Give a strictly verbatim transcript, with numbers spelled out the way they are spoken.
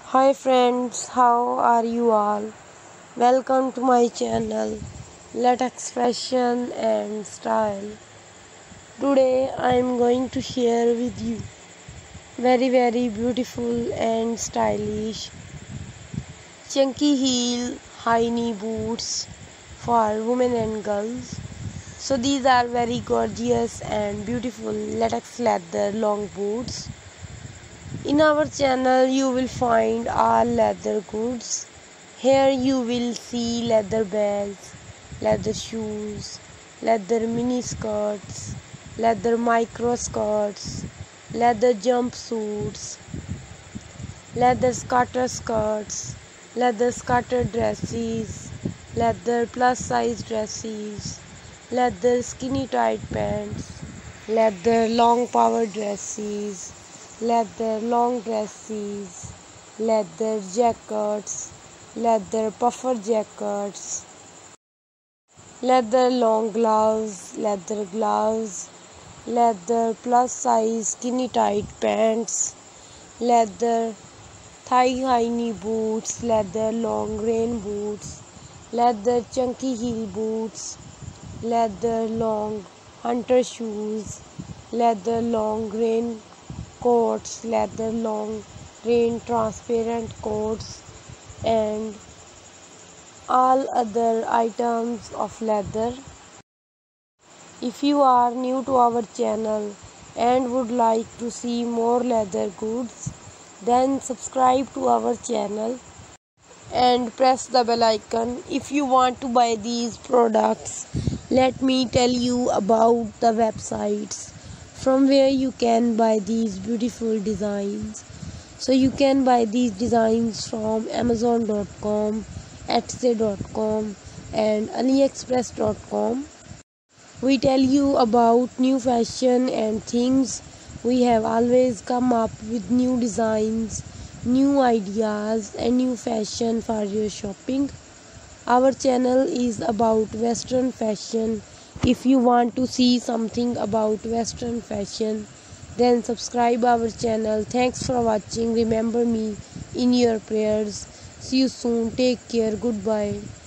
Hi friends, how are you all? Welcome to my channel Latex Fashion and Style. Today I am going to share with you very very beautiful and stylish chunky heel high knee boots for women and girls. So these are very gorgeous and beautiful latex leather long boots. In our channel you will find all leather goods. Here you will see leather bags, leather shoes, leather mini skirts, leather micro skirts, leather jumpsuits, leather scatter skirts, leather scatter dresses, leather plus size dresses, leather skinny tight pants, leather long power dresses, leather long dresses, leather jackets, leather puffer jackets, leather long gloves, leather gloves, leather plus size skinny tight pants, leather thigh high knee boots, leather long rain boots, leather chunky heel boots, leather long hunter shoes, leather long rain coats, leather long rain transparent coats, and all other items of leather. If you are new to our channel and would like to see more leather goods, then subscribe to our channel and press the bell icon. If you want to buy these products, let me tell you about the websites from where you can buy these beautiful designs. So you can buy these designs from amazon dot com, etsy dot com and aliexpress dot com. We tell you about new fashion and things. We have always come up with new designs, new ideas and new fashion for your shopping. Our channel is about Western fashion. If you want to see something about Western fashion, then subscribe our channel. Thanks for watching. Remember me in your prayers. See you soon. Take care. Goodbye.